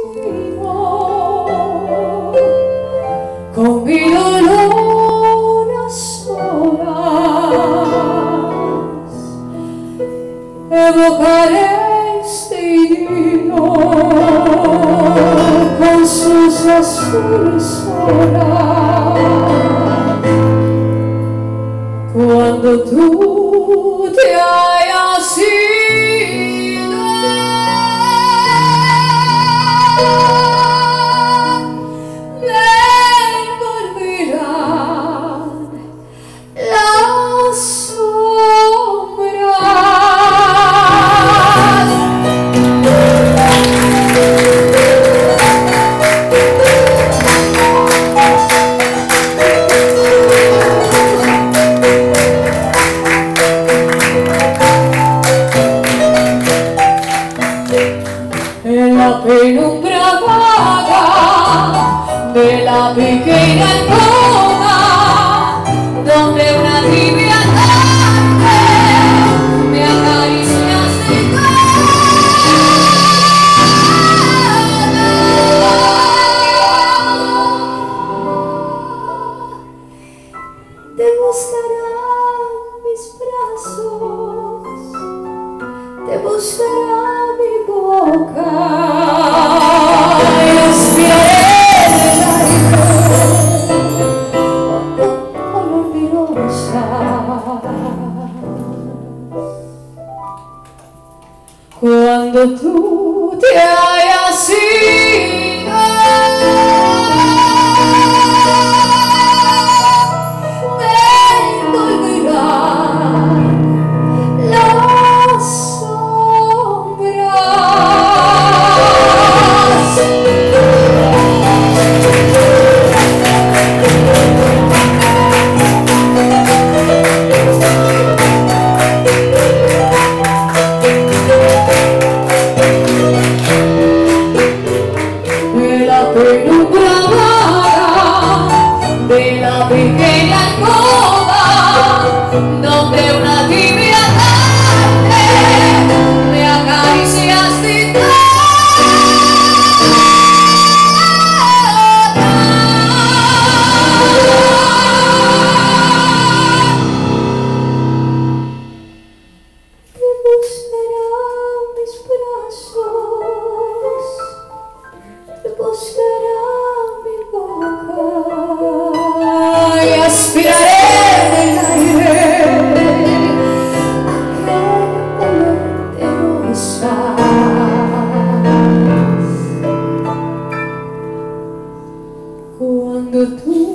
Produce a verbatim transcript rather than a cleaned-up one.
destino, con mi dolor a solas, evocaré este idilio con sus azules olas. Cuando tú te hayas ido, me envolverán las sombras. En la penumbra vaga de la pequeña alcoba, donde una tibia tarde me acaricias de te buscarán mis brazos, te buscará mi boca, y aspiraré el aire con olor de rosas. Cuando tú te hayas ido, me envolverán las sombras. De la penumbra vaga de la pequeña alcoba, donde una tibia tarde me acaricias sin te buscarán mis brazos, te buscará mi boca, y aspiraré del aire aquel olor de rosas. Cuando tú